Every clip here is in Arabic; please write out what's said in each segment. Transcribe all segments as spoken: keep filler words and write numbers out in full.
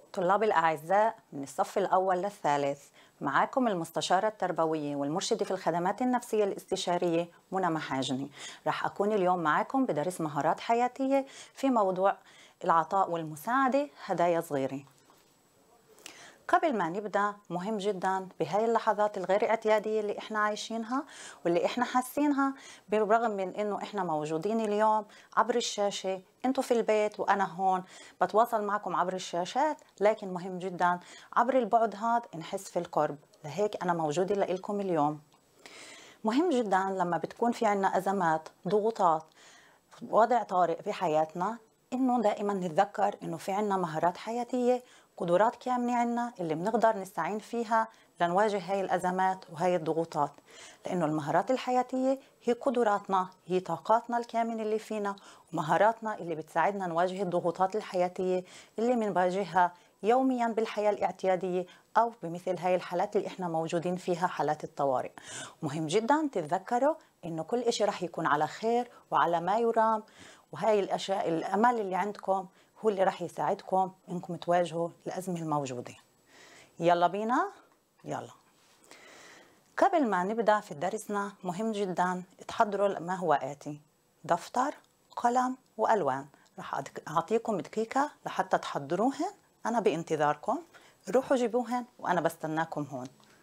طلاب الأعزاء من الصف الأول للثالث، معاكم المستشارة التربوية والمرشدة في الخدمات النفسية الاستشارية منى محاجني. رح أكون اليوم معاكم بدرس مهارات حياتية في موضوع العطاء والمساعدة هدايا صغيرة. قبل ما نبدأ مهم جدا بهاي اللحظات الغير اعتيادية اللي احنا عايشينها واللي احنا حاسينها، بالرغم من انه احنا موجودين اليوم عبر الشاشة، انتوا في البيت وانا هون بتواصل معكم عبر الشاشات، لكن مهم جدا عبر البعد هذا نحس في القرب، لهيك انا موجودة لإلكم اليوم. مهم جدا لما بتكون في عنا أزمات، ضغوطات، وضع طارئ في حياتنا، إنه دائما نتذكر إنه في عنا مهارات حياتية، قدرات كامنة عنا اللي بنقدر نستعين فيها لنواجه هاي الأزمات وهاي الضغوطات، لأنه المهارات الحياتية هي قدراتنا، هي طاقاتنا الكامنة اللي فينا ومهاراتنا اللي بتساعدنا نواجه الضغوطات الحياتية اللي بنواجهها يوميا بالحياة الاعتيادية أو بمثل هاي الحالات اللي إحنا موجودين فيها، حالات الطوارئ. مهم جدا تتذكروا إنه كل إشي رح يكون على خير وعلى ما يرام، وهاي الأشياء الأمل اللي عندكم هو اللي رح يساعدكم إنكم تواجهوا الأزمة الموجودة. يلا بينا، يلا. قبل ما نبدأ في درسنا مهم جدا تحضروا ما هو آتي: دفتر، قلم، وألوان. رح أعطيكم دقيقة لحتى تحضروهن، أنا بانتظاركم. روحوا جيبوهن وأنا بستناكم هون.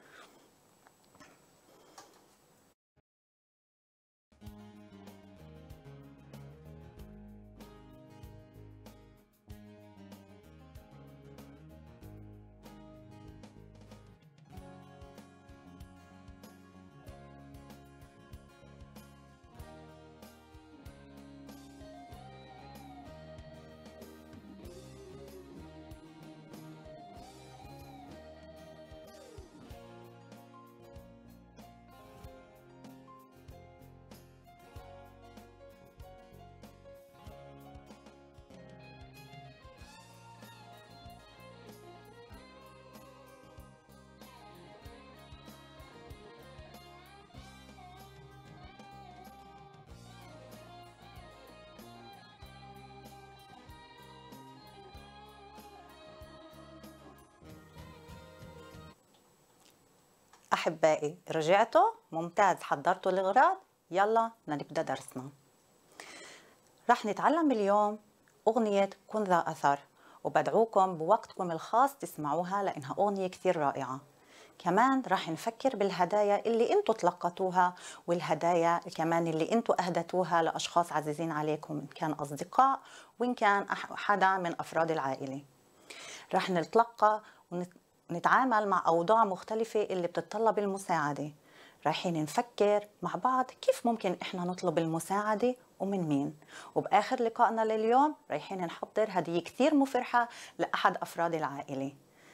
أحبائي، رجعتوا؟ ممتاز، حضرتوا الأغراض؟ يلا بدنا نبدأ درسنا. رح نتعلم اليوم أغنية كن ذا أثر، وبدعوكم بوقتكم الخاص تسمعوها لأنها أغنية كثير رائعة. كمان رح نفكر بالهدايا اللي انتوا تلقتوها، والهدايا كمان اللي انتوا أهدتوها لأشخاص عزيزين عليكم، إن كان أصدقاء وإن كان حدا من أفراد العائلة. رح نتلقى ونتعامل مع أوضاع مختلفة اللي بتتطلب المساعدة. رايحين نفكر مع بعض كيف ممكن إحنا نطلب المساعدة ومن مين. وبآخر لقائنا لليوم رايحين نحضر هدية كثير مفرحة لأحد أفراد العائلة.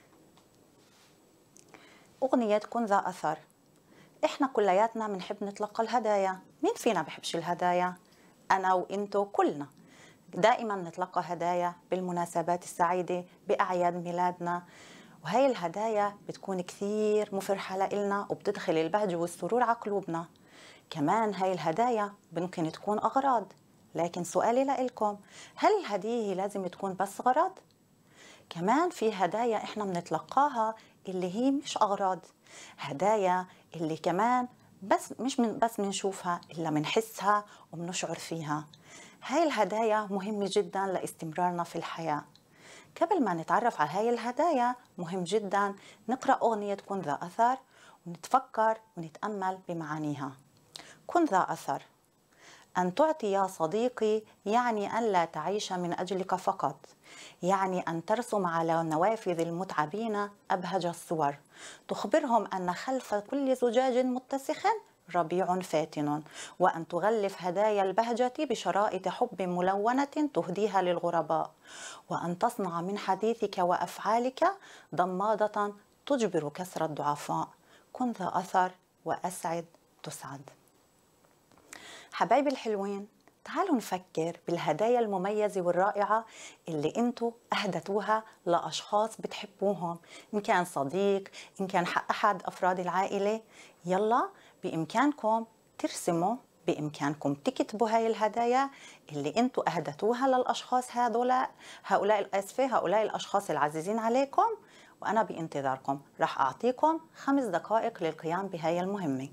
أغنية كن ذا أثر. إحنا كلياتنا بنحب نتلقى الهدايا، مين فينا بحبش الهدايا؟ أنا وإنتو كلنا دائما نتلقى هدايا بالمناسبات السعيدة، بأعياد ميلادنا، وهي الهدايا بتكون كثير مفرحة لإلنا وبتدخل البهجة والسرور على قلوبنا. كمان هاي الهدايا ممكن تكون أغراض، لكن سؤالي لإلكم: هل الهدية لازم تكون بس غرض؟ كمان في هدايا إحنا بنتلقاها اللي هي مش أغراض، هدايا اللي كمان بس مش من بس بنشوفها إلا بنحسها وبنشعر فيها. هاي الهدايا مهمة جدا لاستمرارنا في الحياة. قبل ما نتعرف على هاي الهدايا مهم جدا نقرأ أغنية كن ذا أثر ونتفكر ونتأمل بمعانيها. كن ذا أثر. أن تعطي يا صديقي يعني أن لا تعيش من أجلك فقط، يعني أن ترسم على نوافذ المتعبين أبهج الصور، تخبرهم أن خلف كل زجاج متسخ ربيع فاتن، وأن تغلف هدايا البهجة بشرائط حب ملونة تهديها للغرباء، وأن تصنع من حديثك وأفعالك ضمادة تجبر كسر الضعفاء. كن ذا أثر وأسعد تسعد. حبايبي الحلوين، تعالوا نفكر بالهدايا المميزة والرائعة اللي انتوا أهدتوها لأشخاص بتحبوهم، إن كان صديق، إن كان أحد أفراد العائلة. يلا بإمكانكم ترسموا بإمكانكم تكتبوا هاي الهدايا اللي انتوا أهدتوها للأشخاص هؤلاء هؤلاء الأسفة هؤلاء الأشخاص العزيزين عليكم، وأنا بانتظاركم. رح أعطيكم خمس دقائق للقيام بهاي المهمة.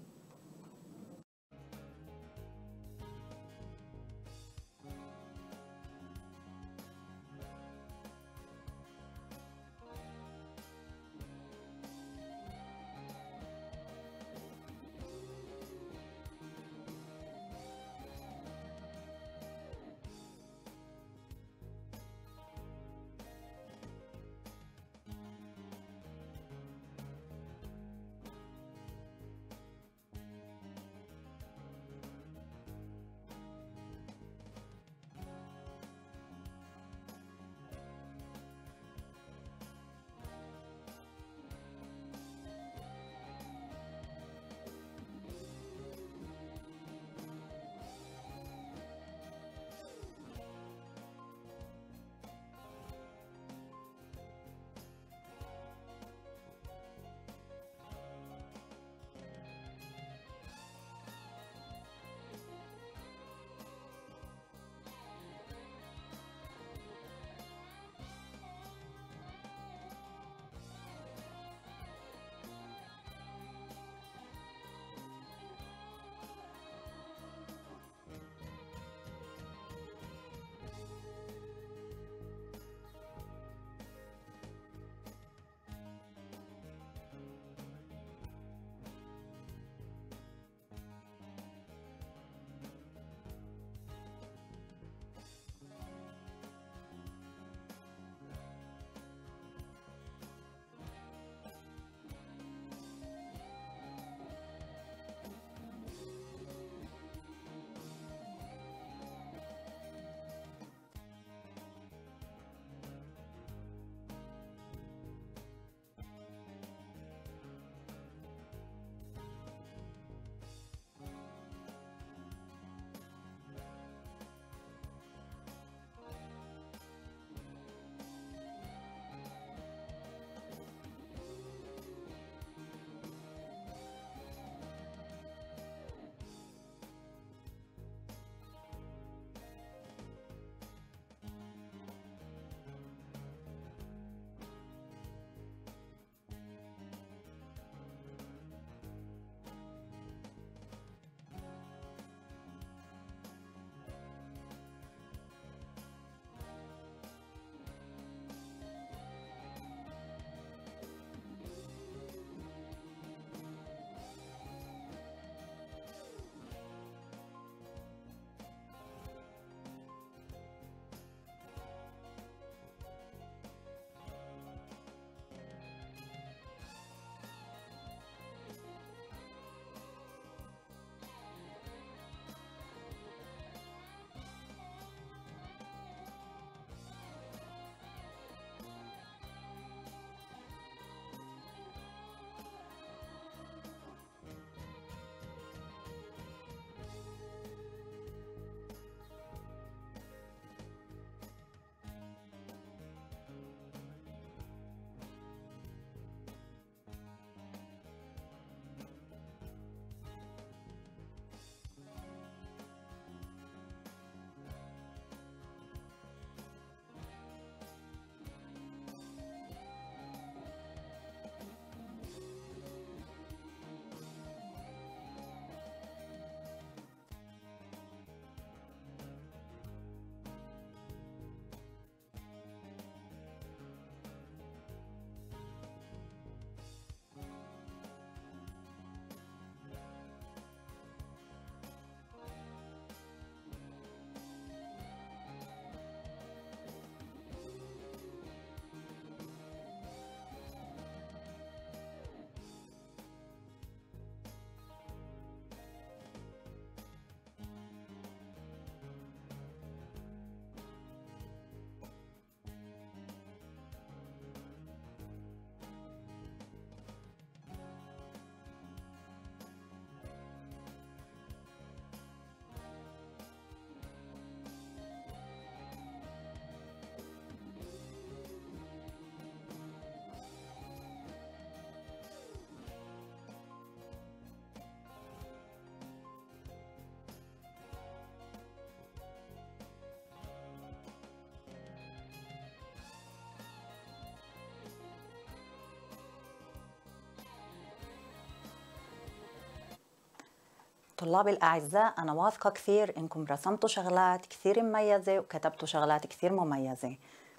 طلابي الأعزاء، أنا واثقة كثير إنكم رسمتوا شغلات كثير مميزة وكتبتوا شغلات كثير مميزة.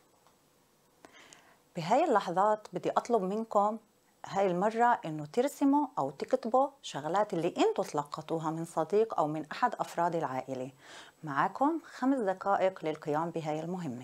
بهاي اللحظات بدي أطلب منكم هاي المرة إنه ترسموا أو تكتبوا شغلات اللي أنتوا تلقطوها من صديق أو من أحد أفراد العائلة. معكم خمس دقائق للقيام بهاي المهمة.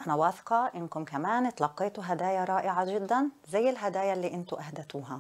أنا واثقة إنكم كمان تلقيتوا هدايا رائعة جدا زي الهدايا اللي انتوا أهدتوها.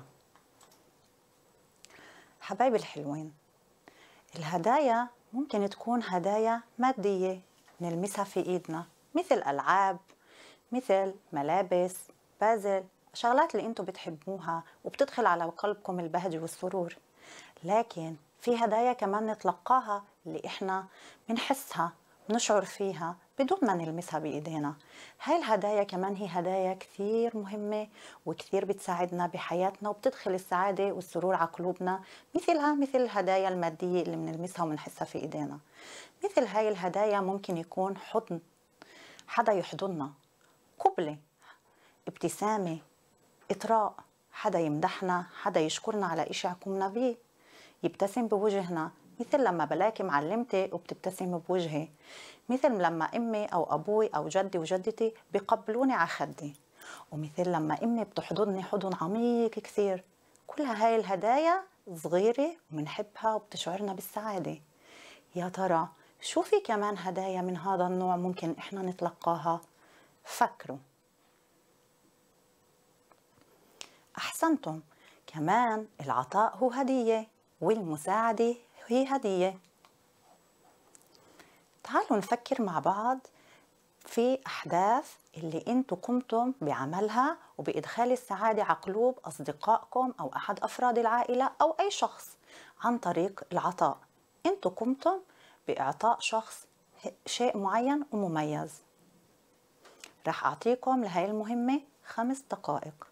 حبايبي الحلوين، الهدايا ممكن تكون هدايا مادية نلمسها في إيدنا، مثل ألعاب، مثل ملابس، بازل، شغلات اللي انتوا بتحبوها وبتدخل على قلبكم البهج والسرور. لكن في هدايا كمان نتلقاها اللي احنا بنحسها، بنشعر فيها بدون ما نلمسها بإيدينا. هاي الهدايا كمان هي هدايا كثير مهمة وكثير بتساعدنا بحياتنا وبتدخل السعادة والسرور على قلوبنا، مثلها مثل الهدايا المادية اللي بنلمسها وبنحسها في إيدينا. مثل هاي الهدايا ممكن يكون حضن، حدا يحضننا، قبلة، ابتسامة، إطراء، حدا يمدحنا، حدا يشكرنا على إشي عقمنا بيه، يبتسم بوجهنا، مثل لما بلاقي معلمتي وبتبتسم بوجهي، مثل لما أمي أو أبوي أو جدي وجدتي بيقبلوني على خدي، ومثل لما أمي بتحضني حضن عميق كثير. كل هاي الهدايا صغيرة ومنحبها وبتشعرنا بالسعادة. يا ترى شو في كمان هدايا من هذا النوع ممكن إحنا نتلقاها؟ فكروا. أحسنتم، كمان العطاء هو هدية والمساعدة هي هدية. تعالوا نفكر مع بعض في أحداث اللي انتوا قمتم بعملها وبإدخال السعادة على قلوب أصدقائكم أو أحد أفراد العائلة أو أي شخص عن طريق العطاء. انتوا قمتم بإعطاء شخص شيء معين ومميز. رح أعطيكم لهي المهمة خمس دقائق.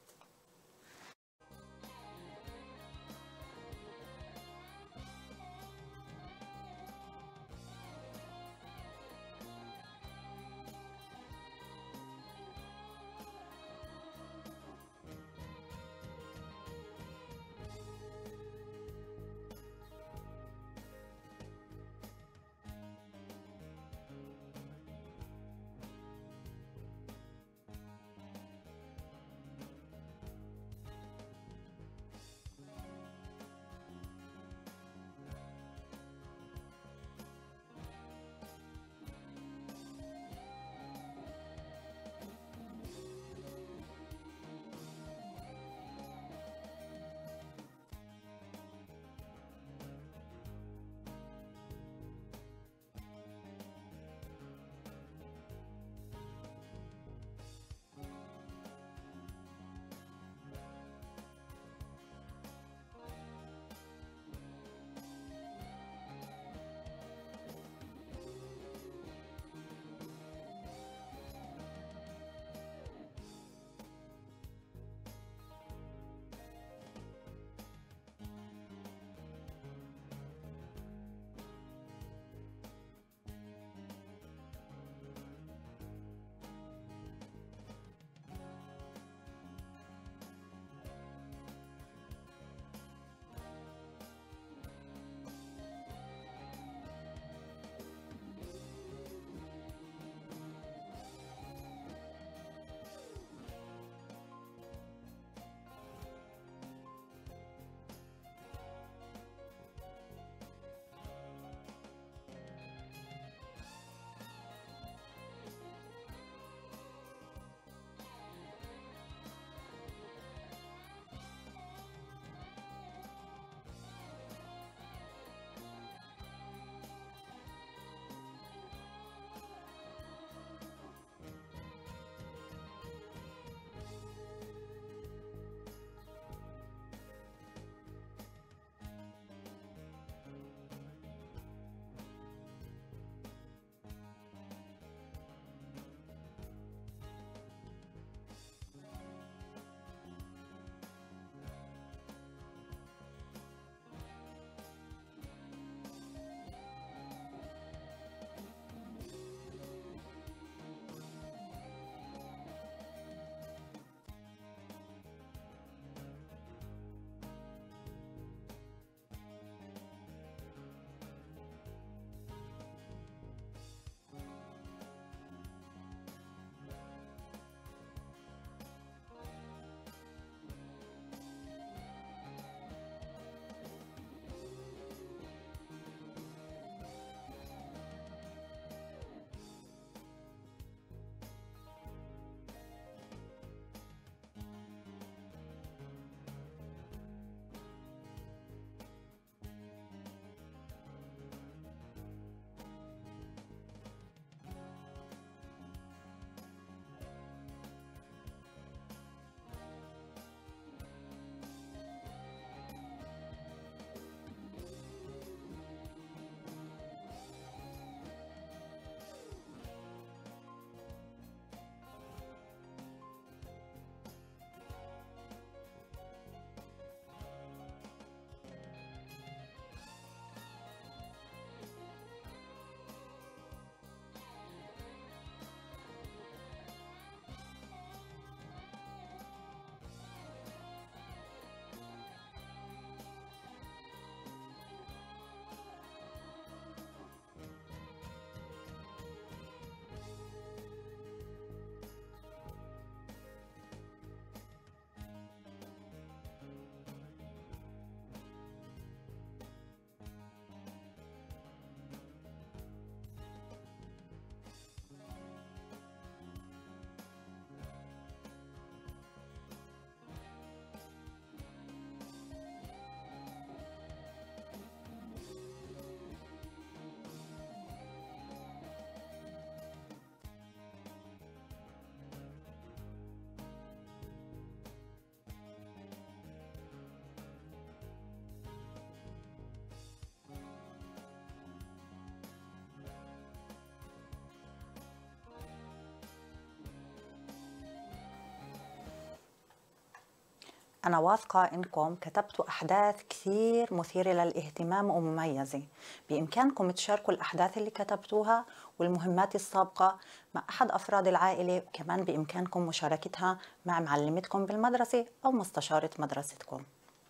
أنا واثقة إنكم كتبتوا أحداث كثير مثيرة للاهتمام ومميزة. بإمكانكم تشاركوا الأحداث اللي كتبتوها والمهمات السابقة مع أحد أفراد العائلة، وكمان بإمكانكم مشاركتها مع معلمتكم بالمدرسة أو مستشارة مدرستكم.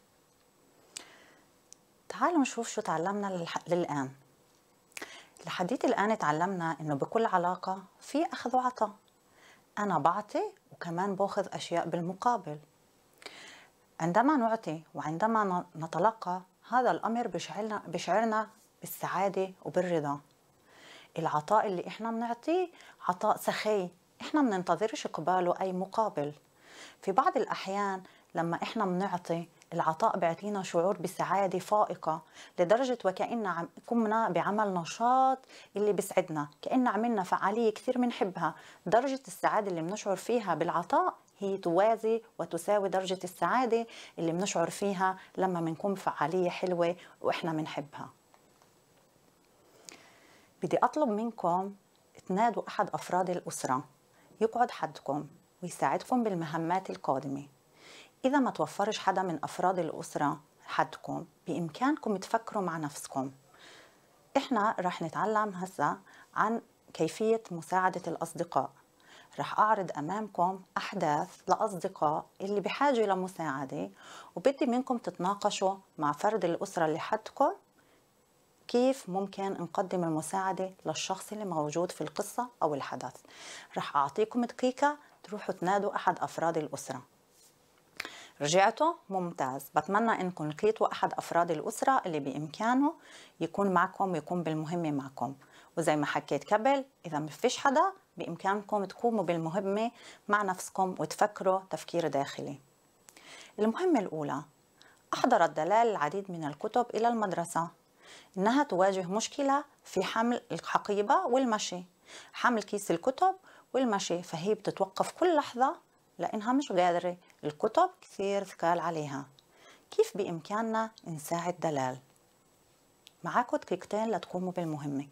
تعالوا نشوف شو تعلمنا للح... للآن. لحديت الآن تعلمنا إنه بكل علاقة في أخذ وعطاء. أنا بعطي وكمان باخذ أشياء بالمقابل. عندما نعطي وعندما نتلقى، هذا الأمر بشعرنا, بشعرنا بالسعادة وبالرضا. العطاء اللي إحنا بنعطيه عطاء سخي، إحنا مننتظرش قباله أي مقابل. في بعض الأحيان لما إحنا بنعطي، العطاء بيعطينا شعور بسعادة فائقة لدرجة وكأن قمنا بعمل نشاط اللي بيسعدنا، كأن عملنا فعالية كثير بنحبها. درجة السعادة اللي بنشعر فيها بالعطاء هي توازي وتساوي درجة السعادة اللي بنشعر فيها لما بنكون بفعالية حلوة وإحنا بنحبها. بدي أطلب منكم تنادوا أحد أفراد الأسرة يقعد حدكم ويساعدكم بالمهمات القادمة. إذا ما توفرش حدا من أفراد الأسرة حدكم، بإمكانكم تفكروا مع نفسكم. إحنا رح نتعلم هسا عن كيفية مساعدة الأصدقاء. رح أعرض أمامكم أحداث لأصدقاء اللي بحاجة لمساعدة، وبدي منكم تتناقشوا مع فرد الأسرة اللي حدكم كيف ممكن نقدم المساعدة للشخص اللي موجود في القصة أو الحدث. رح أعطيكم دقيقة تروحوا تنادوا أحد أفراد الأسرة. رجعتوا؟ ممتاز. بتمنى انكم لقيتوا احد افراد الاسره اللي بامكانه يكون معكم ويكون بالمهمه معكم. وزي ما حكيت قبل، اذا ما فيش حدا بامكانكم تقوموا بالمهمه مع نفسكم وتفكروا تفكير داخلي. المهمه الاولى: احضرت دلال العديد من الكتب الى المدرسه. انها تواجه مشكله في حمل الحقيبه والمشي، حمل كيس الكتب والمشي، فهي بتتوقف كل لحظه لأنها مش قادرة، الكتب كثير ثقال عليها. كيف بإمكاننا نساعد دلال؟ معاكم دقيقتين لتقوموا بالمهمة.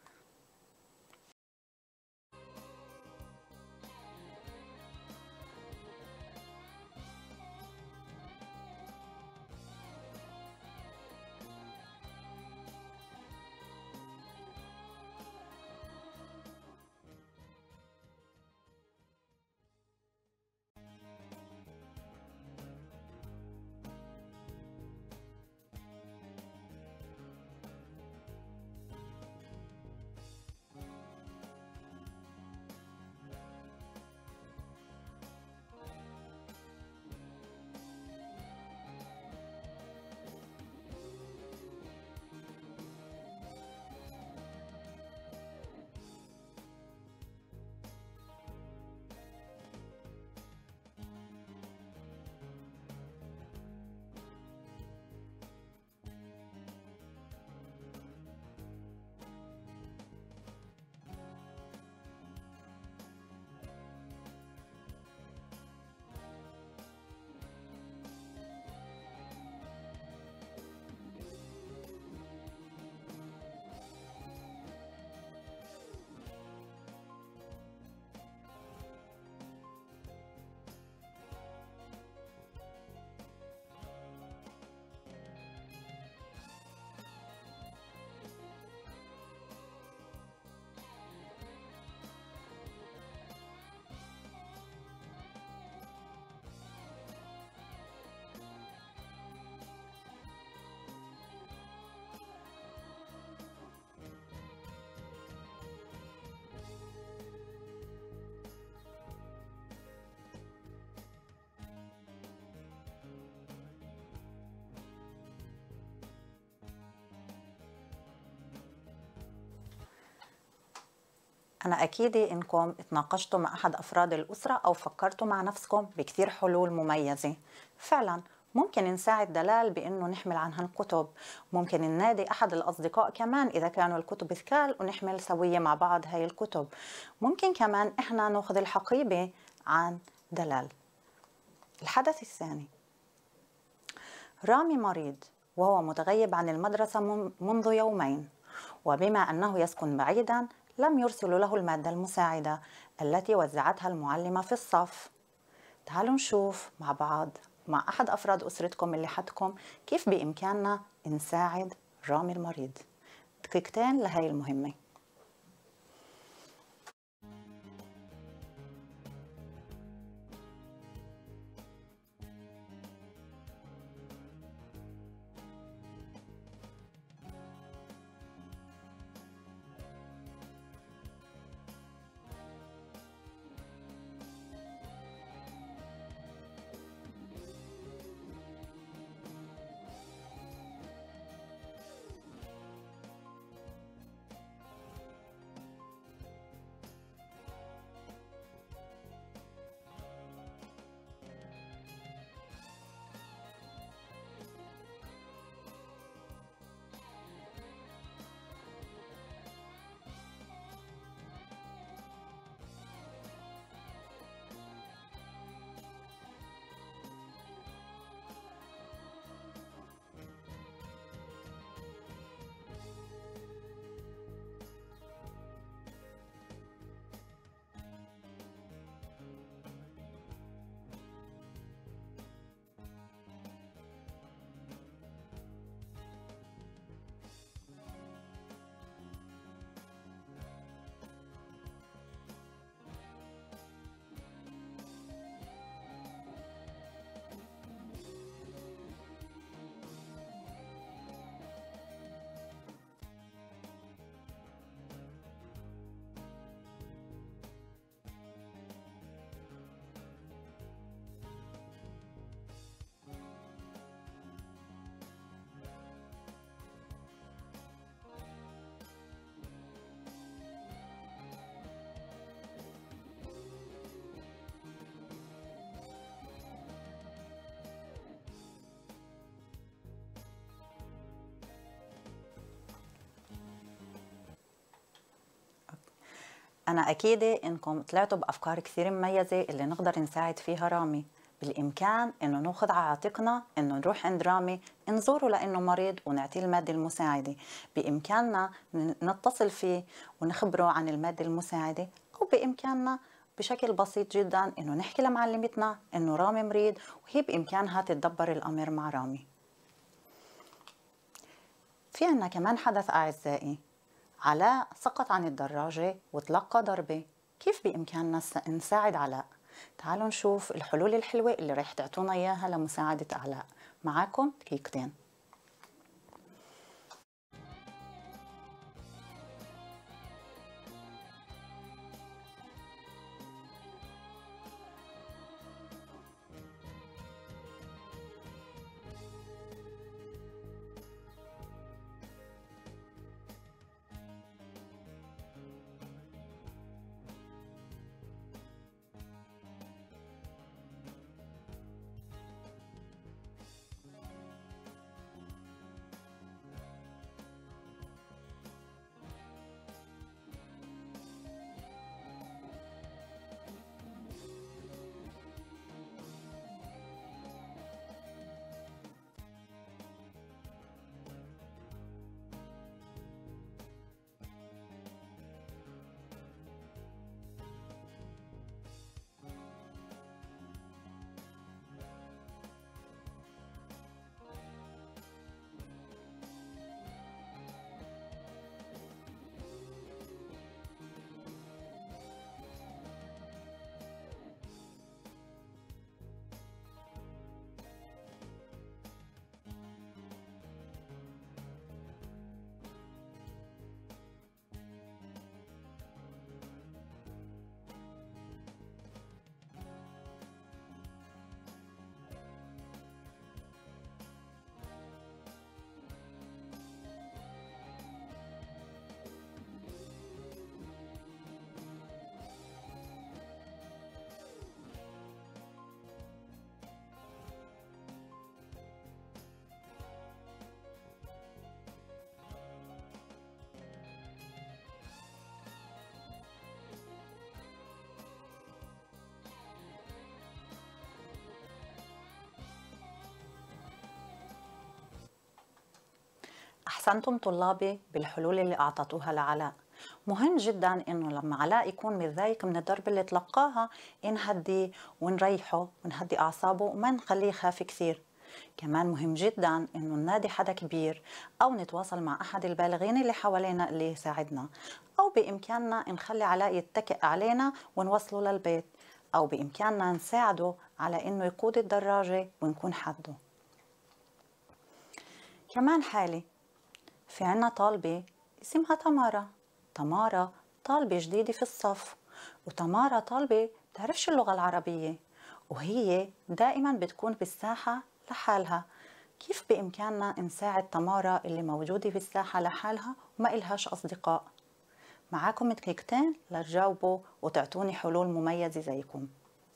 أنا أكيد إنكم تناقشتوا مع أحد أفراد الأسرة أو فكرتوا مع نفسكم بكثير حلول مميزة. فعلا ممكن نساعد دلال بأنه نحمل عنها الكتب، ممكن ننادي أحد الأصدقاء كمان إذا كانوا الكتب ثقال ونحمل سوية مع بعض هاي الكتب. ممكن كمان إحنا نأخذ الحقيبة عن دلال. الحدث الثاني: رامي مريض وهو متغيب عن المدرسة منذ يومين، وبما أنه يسكن بعيدا لم يرسلوا له المادة المساعدة التي وزعتها المعلمة في الصف. تعالوا نشوف مع بعض مع أحد أفراد أسرتكم اللي حدكم كيف بإمكاننا نساعد رامي المريض. دقيقتين لهي المهمة. أنا أكيدة إنكم طلعتوا بأفكار كثير مميزة اللي نقدر نساعد فيها رامي. بالإمكان إنه ناخذ على عاتقنا إنه نروح عند رامي نزوره لأنه مريض ونعطيه المادة المساعدة. بإمكاننا نتصل فيه ونخبره عن المادة المساعدة، أو بإمكاننا بشكل بسيط جدا إنه نحكي لمعلمتنا إنه رامي مريض وهي بإمكانها تتدبر الأمر مع رامي. في عنا كمان حدث أعزائي، علاء سقط عن الدراجة وتلقى ضربة. كيف بإمكاننا نساعد علاء؟ تعالوا نشوف الحلول الحلوة اللي رح تعطونا إياها لمساعدة علاء. معاكم دقيقتين. أحسنتم طلابي بالحلول اللي أعطتوها لعلاء. مهم جدا إنه لما علاء يكون متضايق من الضرب اللي تلقاها نهديه ونريحه ونهدي أعصابه وما نخليه يخاف كثير. كمان مهم جدا إنه ننادي حدا كبير أو نتواصل مع أحد البالغين اللي حوالينا اللي يساعدنا، أو بإمكاننا نخلي علاء يتكئ علينا ونوصله للبيت، أو بإمكاننا نساعده على إنه يقود الدراجة ونكون حده. كمان حالي في عنا طالبة اسمها تمارا. تمارا طالبة جديدة في الصف، وتمارا طالبة بتعرفش اللغة العربية، وهي دائما بتكون بالساحة لحالها. كيف بإمكاننا نساعد تمارا اللي موجودة في الساحة لحالها وما إلهاش أصدقاء؟ معاكم دقيقتين لتجاوبوا وتعطوني حلول مميزة زيكم.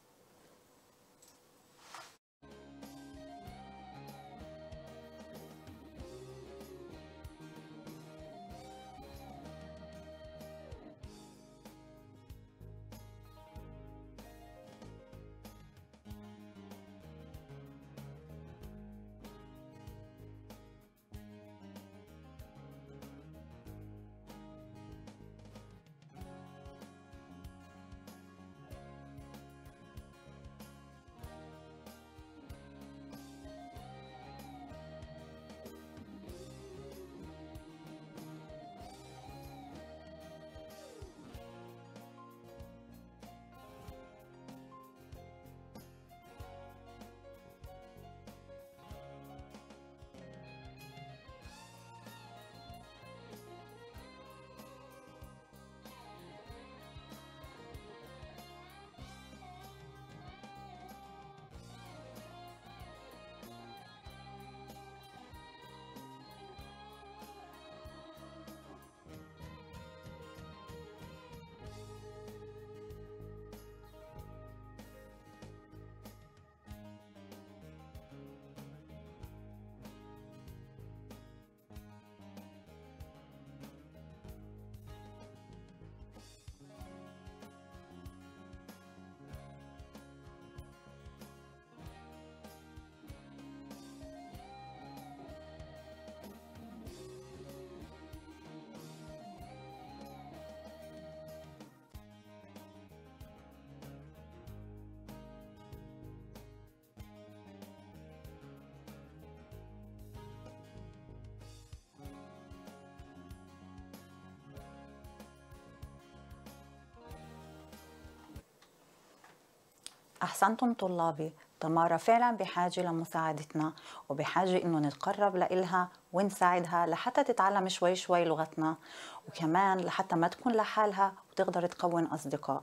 أحسنتم طلابي. تمارا فعلا بحاجة لمساعدتنا، وبحاجة إنه نتقرب لإلها ونساعدها لحتى تتعلم شوي شوي لغتنا، وكمان لحتى ما تكون لحالها وتقدر تكون أصدقاء.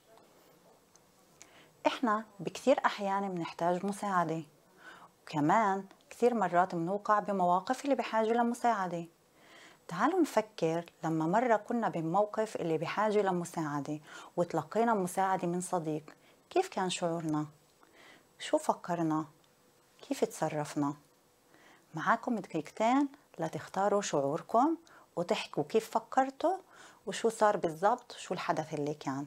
إحنا بكثير أحيان بنحتاج مساعدة، وكمان كثير مرات بنوقع بمواقف اللي بحاجة لمساعدة. تعالوا نفكر لما مرة كنا بموقف اللي بحاجة لمساعدة وتلقينا مساعدة من صديق، كيف كان شعورنا؟ شو فكرنا؟ كيف تصرفنا؟ معاكم دقيقتين لتختاروا شعوركم وتحكوا كيف فكرتوا وشو صار بالضبط، شو الحدث اللي كان.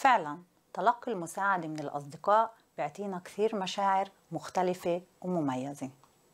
فعلا تلقي المساعدة من الأصدقاء بيعطينا كثير مشاعر مختلفة ومميزة.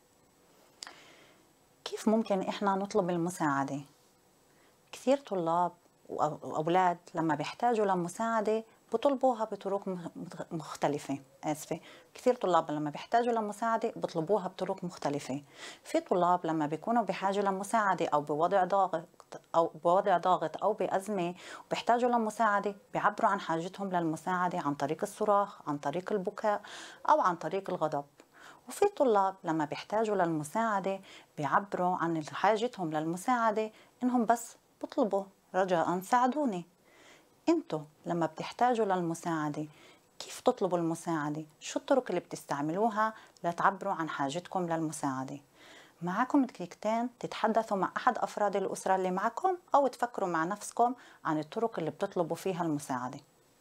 كيف ممكن إحنا نطلب المساعدة؟ كثير طلاب وأولاد لما بيحتاجوا لمساعدة بطلبوها بطرق مختلفة. آسفة، كثير طلاب لما بيحتاجوا لمساعدة بطلبوها بطرق مختلفة. في طلاب لما بيكونوا بحاجة لمساعدة أو بوضع ضاغط أو بوضع ضاغط أو بأزمة وبيحتاجوا لمساعدة بيعبروا عن حاجتهم للمساعدة عن طريق الصراخ، عن طريق البكاء، أو عن طريق الغضب. وفي طلاب لما بيحتاجوا للمساعدة بيعبروا عن حاجتهم للمساعدة إنهم بس بطلبوا رجاء ساعدوني. انتوا لما بتحتاجوا للمساعدة كيف تطلبوا المساعدة؟ شو الطرق اللي بتستعملوها لتعبروا عن حاجتكم للمساعدة؟ معكم دقيقتين تتحدثوا مع أحد أفراد الأسرة اللي معكم أو تفكروا مع نفسكم عن الطرق اللي بتطلبوا فيها المساعدة.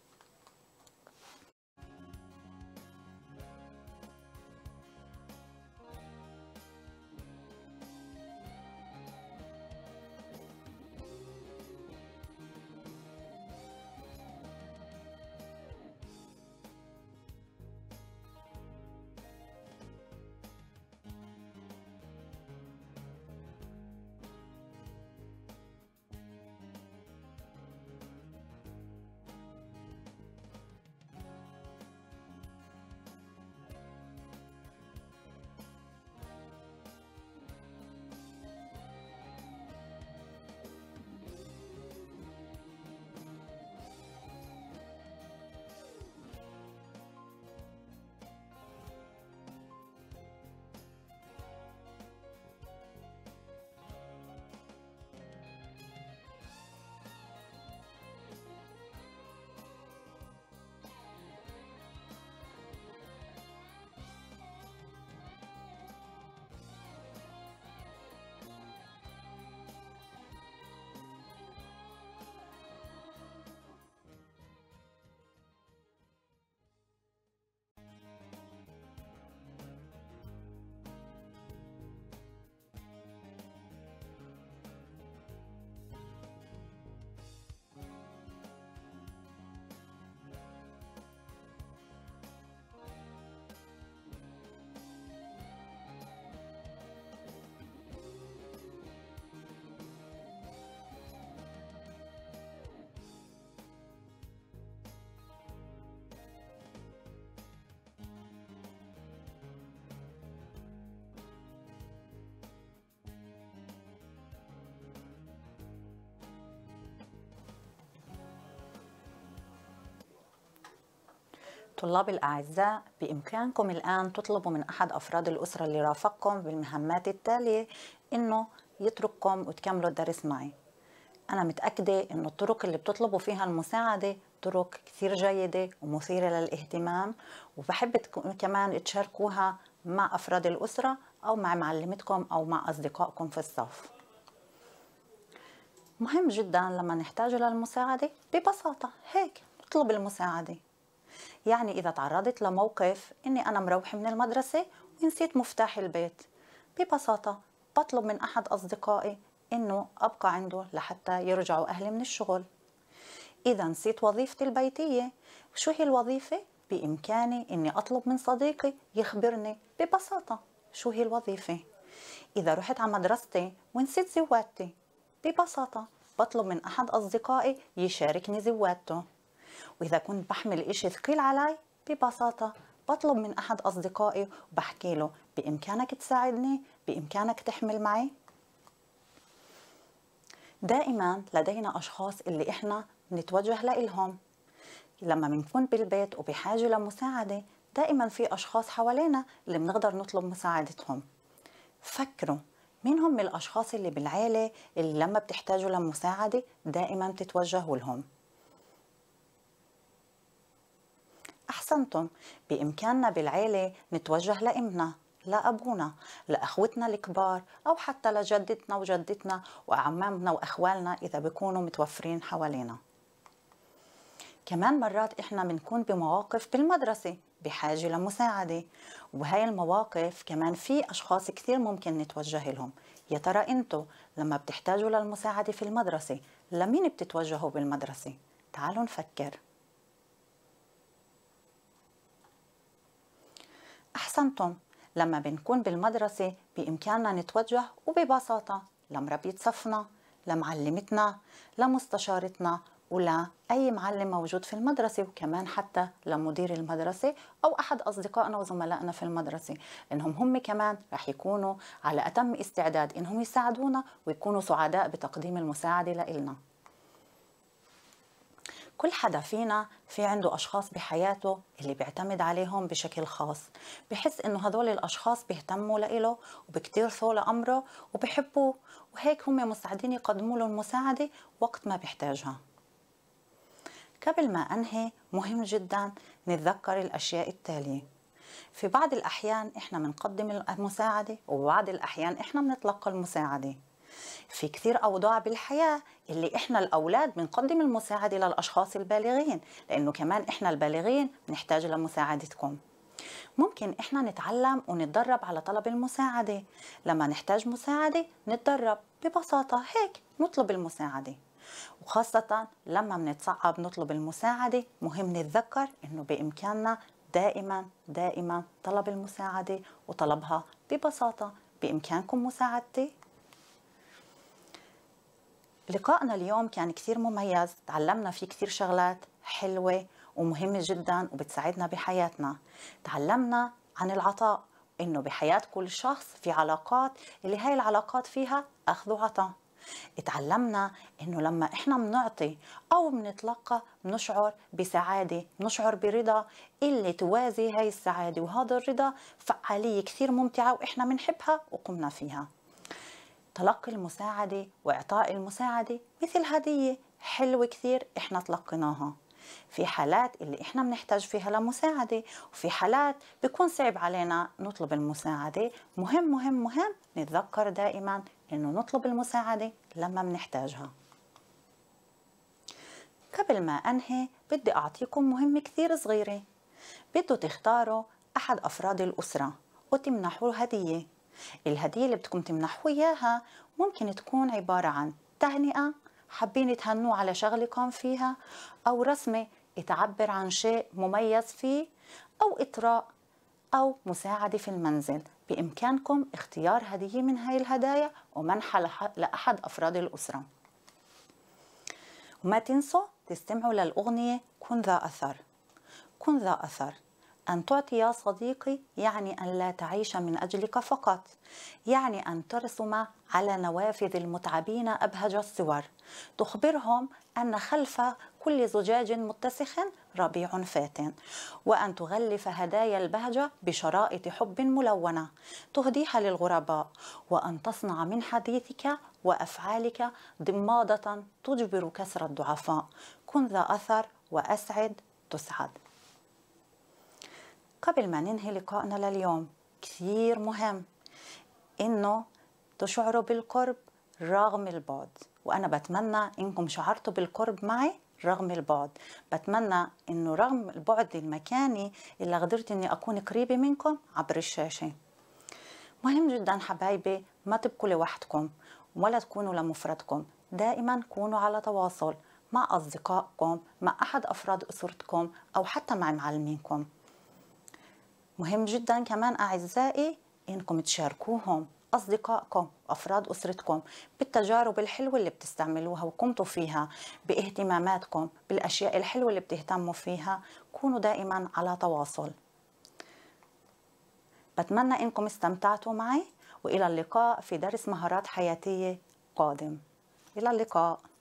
طلاب الأعزاء، بإمكانكم الآن تطلبوا من أحد أفراد الأسرة اللي رافقكم بالمهمات التالية إنه يترككم وتكملوا الدرس معي. أنا متأكدة إنه الطرق اللي بتطلبوا فيها المساعدة طرق كثير جيدة ومثيرة للاهتمام، وبحب كمان تشاركوها مع أفراد الأسرة أو مع معلمتكم أو مع أصدقائكم في الصف. مهم جدا لما نحتاج للمساعدة ببساطة هيك نطلب المساعدة. يعني إذا تعرضت لموقف إني أنا مروحة من المدرسة ونسيت مفتاح البيت، ببساطة بطلب من أحد أصدقائي إنه أبقى عنده لحتى يرجعوا أهلي من الشغل. إذا نسيت وظيفتي البيتية، شو هي الوظيفة؟ بإمكاني إني أطلب من صديقي يخبرني ببساطة شو هي الوظيفة. إذا رحت على مدرستي ونسيت زوادتي، ببساطة بطلب من أحد أصدقائي يشاركني زوادته. وإذا كنت بحمل إشي ثقيل علي، ببساطة بطلب من أحد أصدقائي وبحكي له بإمكانك تساعدني، بإمكانك تحمل معي. دائما لدينا أشخاص اللي إحنا نتوجه لإلهم لما بنكون بالبيت وبحاجة لمساعدة. دائما في أشخاص حوالينا اللي بنقدر نطلب مساعدتهم. فكروا مين هم الأشخاص اللي بالعيلة اللي لما بتحتاجوا لمساعدة دائما بتتوجهوا لهم. أحسنتم، بإمكاننا بالعيلة نتوجه لأمنا، لأبونا، لأخوتنا الكبار، أو حتى لجدتنا وجدتنا وأعمامنا وأخوالنا إذا بيكونوا متوفرين حوالينا. كمان مرات إحنا بنكون بمواقف بالمدرسة بحاجة لمساعدة، وبهاي المواقف كمان في أشخاص كثير ممكن نتوجه لهم. يا ترى أنتوا لما بتحتاجوا للمساعدة في المدرسة لمين بتتوجهوا بالمدرسة؟ تعالوا نفكر. أحسنتم. لما بنكون بالمدرسة بإمكاننا نتوجه وببساطة لمربية صفنا، لمعلمتنا، لمستشارتنا، ولا أي معلم موجود في المدرسة، وكمان حتى لمدير المدرسة أو أحد أصدقائنا وزملائنا في المدرسة، إنهم هم كمان رح يكونوا على أتم استعداد إنهم يساعدونا ويكونوا سعداء بتقديم المساعدة لإلنا. كل حدا فينا في عنده أشخاص بحياته اللي بيعتمد عليهم بشكل خاص، بحس إنه هدول الأشخاص بيهتموا لإله وبكتيرثوا لأمره وبحبوه، وهيك هم مساعدين يقدموا له المساعدة وقت ما بيحتاجها. قبل ما أنهي مهم جدا نتذكر الأشياء التالية. في بعض الأحيان إحنا بنقدم المساعدة، وبعض الأحيان إحنا بنتلقى المساعدة. في كثير أوضاع بالحياة اللي إحنا الأولاد بنقدم المساعدة للأشخاص البالغين، لأنه كمان إحنا البالغين بنحتاج لمساعدتكم. ممكن إحنا نتعلم ونتدرب على طلب المساعدة، لما نحتاج مساعدة نتدرب ببساطة هيك نطلب المساعدة. وخاصة لما بنتصعب نطلب المساعدة مهم نتذكر إنه بإمكاننا دائما دائما طلب المساعدة وطلبها ببساطة. بإمكانكم مساعدتي؟ لقائنا اليوم كان كثير مميز، تعلمنا فيه كثير شغلات حلوة ومهمة جدا وبتساعدنا بحياتنا. تعلمنا عن العطاء، إنه بحياة كل شخص في علاقات اللي هاي العلاقات فيها أخذ وعطاء. اتعلمنا إنه لما إحنا بنعطي أو بنتلقى بنشعر بسعادة، بنشعر برضا اللي توازي هاي السعادة، وهذا الرضا فعالية كثير ممتعة وإحنا بنحبها وقمنا فيها. تلقي المساعدة وإعطاء المساعدة مثل هدية حلوة كثير إحنا تلقيناها. في حالات اللي إحنا بنحتاج فيها لمساعدة، وفي حالات بيكون صعب علينا نطلب المساعدة. مهم مهم مهم نتذكر دائما إنه نطلب المساعدة لما بنحتاجها. قبل ما أنهي بدي أعطيكم مهمة كثير صغيرة. بدو تختاروا أحد أفراد الأسرة وتمنحوا هدية. الهدية اللي بدكم تمنحوا إياها ممكن تكون عبارة عن تهنئة، حابين تهنوا على شغلكم فيها، أو رسمة تعبر عن شيء مميز فيه، أو إطراء، أو مساعدة في المنزل. بإمكانكم اختيار هدية من هاي الهدايا ومنحها لأحد أفراد الأسرة. وما تنسوا تستمعوا للأغنية كن ذا أثر. كن ذا أثر، أن تعطي يا صديقي يعني أن لا تعيش من أجلك فقط، يعني أن ترسم على نوافذ المتعبين أبهج الصور، تخبرهم أن خلف كل زجاج متسخ ربيع فاتن، وأن تغلف هدايا البهجة بشرائط حب ملونة تهديها للغرباء، وأن تصنع من حديثك وأفعالك ضمادة تجبر كسر الضعفاء. كن ذا أثر وأسعد تسعد. قبل ما ننهي لقائنا لليوم كثير مهم إنه تشعروا بالقرب رغم البعد، وأنا بتمنى إنكم شعرتوا بالقرب معي رغم البعد. بتمنى إنه رغم البعد المكاني اللي قدرت إني أكون قريبة منكم عبر الشاشة. مهم جدا حبايبي ما تبقوا لوحدكم ولا تكونوا لمفردكم، دائما كونوا على تواصل مع أصدقائكم، مع أحد أفراد أسرتكم، أو حتى مع معلمينكم. مهم جدا كمان أعزائي إنكم تشاركوهم أصدقائكم وأفراد أسرتكم بالتجارب الحلوة اللي بتستعملوها وقمتوا فيها، باهتماماتكم، بالأشياء الحلوة اللي بتهتموا فيها. كونوا دائما على تواصل. بتمنى إنكم استمتعتوا معي، وإلى اللقاء في درس مهارات حياتية قادم. إلى اللقاء.